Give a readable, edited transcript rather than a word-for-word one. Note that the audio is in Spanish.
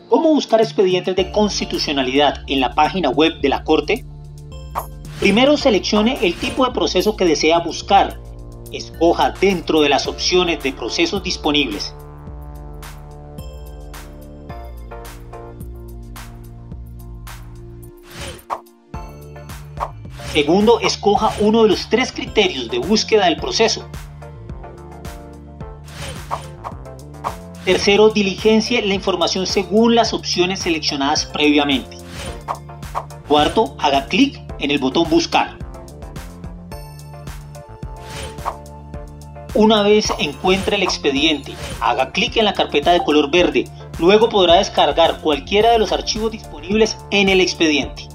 ¿Cómo buscar expedientes de constitucionalidad en la página web de la Corte? Primero seleccione el tipo de proceso que desea buscar. Escoja dentro de las opciones de procesos disponibles. Segundo, escoja uno de los 3 criterios de búsqueda del proceso. Tercero, diligencie la información según las opciones seleccionadas previamente. Cuarto, haga clic en el botón Buscar. Una vez encuentre el expediente, haga clic en la carpeta de color verde. Luego podrá descargar cualquiera de los archivos disponibles en el expediente.